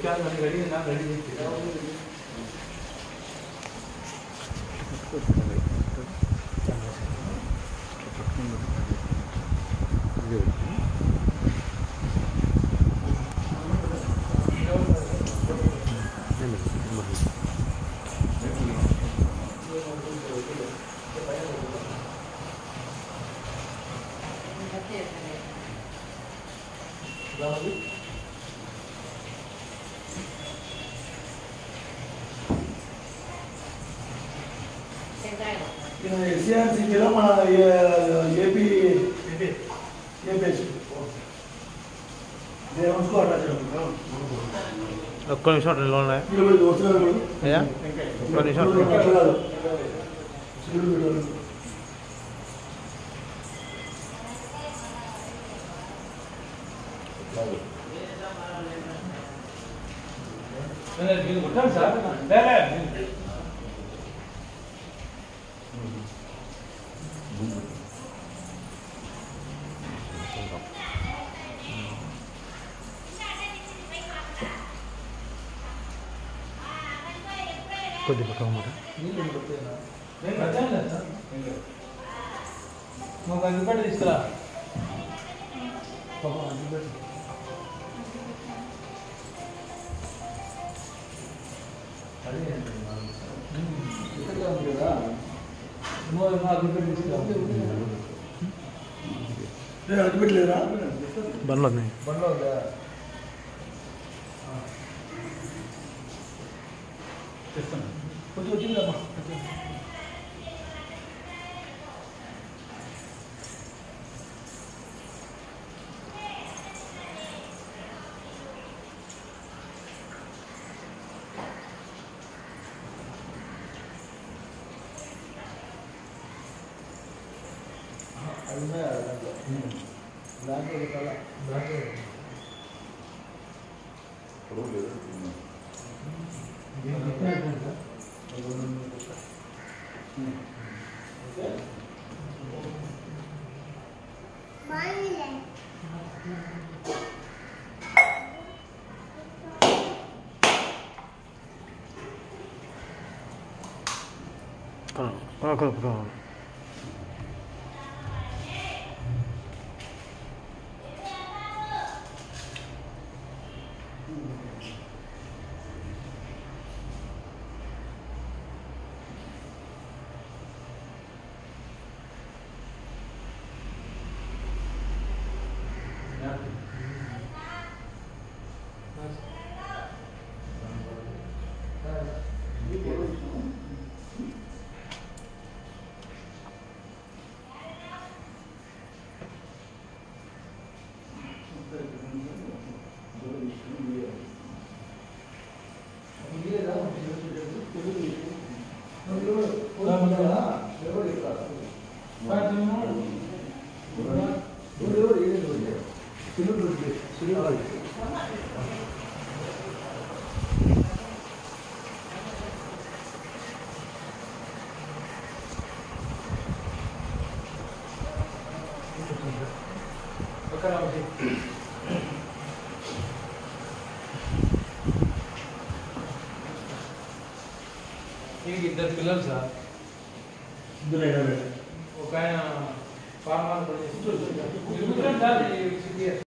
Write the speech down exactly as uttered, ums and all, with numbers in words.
చాలు అని రెడీ నా రెడీ చేసి ఎస్సీఆర్సీలో మన ఏపీ ఒక్క నిమిషం రెండు ఉన్నాయి అయ్యా ఒక్క నిమిషం కొట్టాను సార్ కొద్ది పక్కమాట నేను వచ్చాను కదా సార్ మాకు అందుబాటు తీసుకురా అదే ఉంది కదా అందుబాటు తీసుకురా అదిపెట్టలేదా బండ్లో బండ్లో చేస్తాను కొంచెం వచ్చిందమ్మా అది ఉన్నాయా దాంట్లో దాంట్లో కల దాంట్లో ఇద్దరు పిల్లలు సార్ ఒక ఆయన ఫార్మర్